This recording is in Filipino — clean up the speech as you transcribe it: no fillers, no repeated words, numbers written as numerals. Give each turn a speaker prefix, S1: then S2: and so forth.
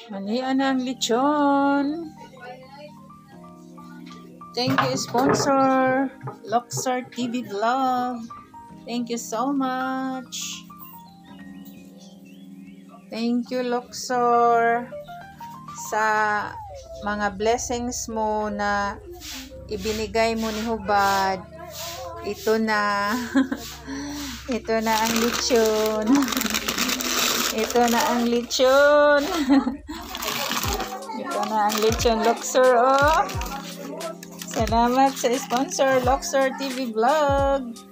S1: Manian ang lechon. Thank you, sponsor. Luxor TV Vlog. Thank you so much. Thank you, Luxor, sa mga blessings mo na ibinigay mo ni Hubad. Ito na. Ito na ang lechon. Ito na ang lechon. Ito na ang lechon, Luxor, oh. Salamat sa sponsor, Luxor TV Vlog.